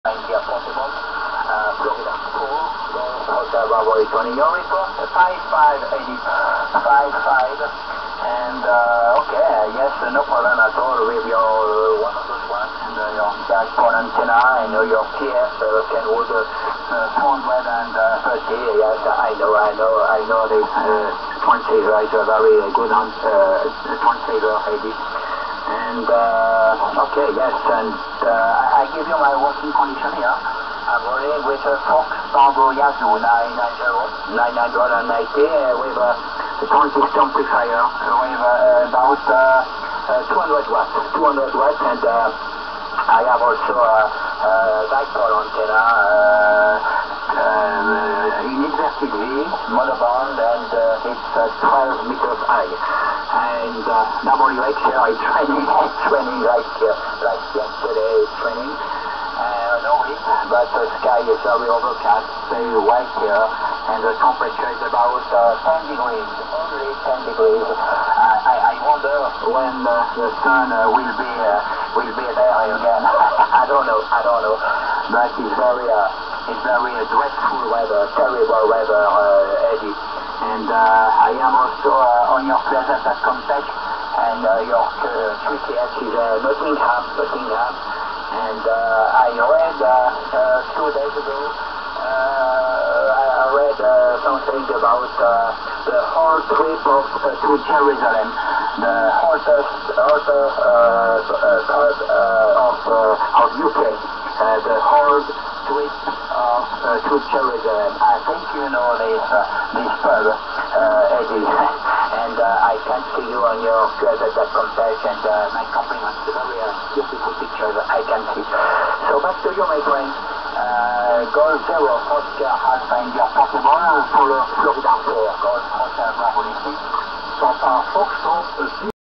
India possible. Florida 4, Golf Hotel Bravo 20. Your report 5580. And okay, yes, no problem at all with your one of those ones and your dashboard antenna and your TF Kenwood 430. Yes, I know this translator is a very good translator, Eddie. And okay, yes, and I give you my working condition here. I'm running with a Fox Tango Yazoo 990 with a transistor amplifier with about 200 watts, and I have also a dipole antenna in inverted V, monoband, and it's 12 meters high. And WX here is training like yesterday training. No wind, but the sky is very overcast, very white here, and the temperature is about 10 degrees, only 10 degrees. I wonder when the sun will be there again. I don't know, but it's very dreadful weather, terrible weather, Eddie. And I am also on your Plaza.com page, and your QTS is Nottingham. And I read 2 days ago, I read something about the whole trip to Jerusalem, the whole of UK, the whole trip to Jerusalem. I think you know this pub, Eddie. And I can see you on your Plaza.com page, and my compliments, very beautiful pictures I can see. So back to you, my friend. Golf 0, Oscar Alpha India possible, follow Florida 4, Golf Hotel Bravo 6, so far Fox